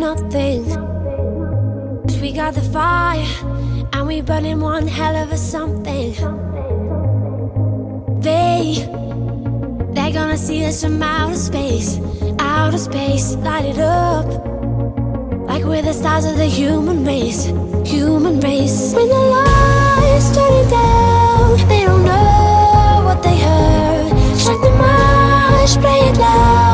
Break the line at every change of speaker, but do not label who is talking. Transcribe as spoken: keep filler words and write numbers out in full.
nothing. 'Cause we got the fire, and we burning one hell of a something. They, they're gonna see us from outer space. Outer space, light it up like we're the stars of the human race. Human race. When the lights turning down, they don't know what they heard. Strike the march, play it loud.